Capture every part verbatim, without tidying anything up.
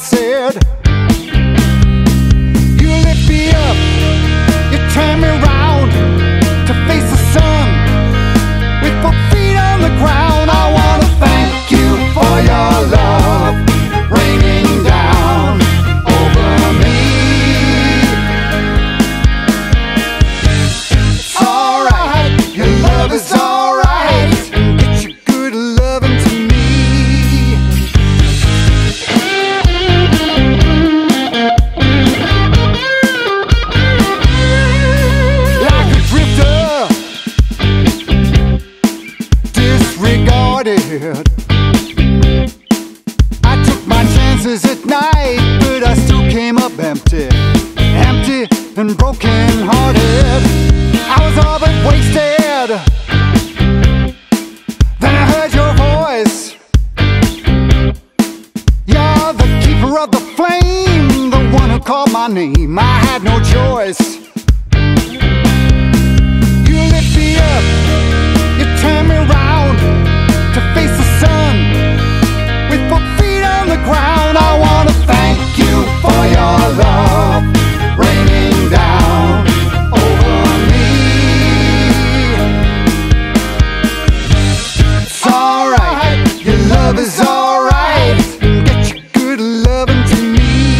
said. You lift me up, you turn me round to face the sun with both feet on the ground. I wanna thank you for your love raining down over me. It's alright, your love is alright. Get your good loving to me. Like a drifter, disregarded. I took my chances at night, but I still came up empty, empty and broken hearted. I was all but wasted. Then I heard your voice. You're the keeper of the flame, the one who called my name. I had no choice. You lift me up, you turn me round to face the sun with both feet on the ground. I wanna thank you for your love raining down over me. It's alright, your love is alright. Get your good loving to me.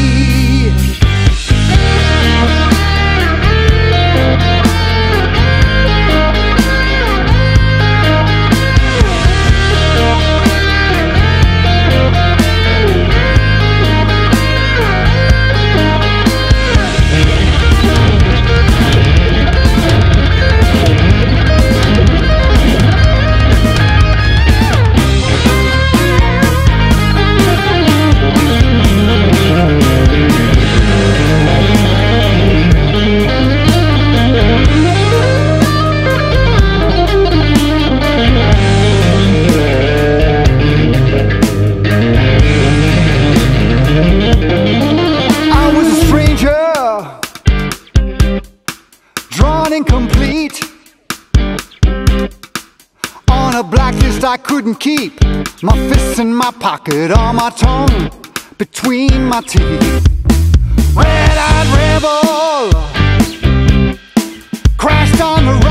Drawn incomplete on a blacklist I couldn't keep. My fists in my pocket, or my tongue between my teeth. Red-eyed rebel crashed on the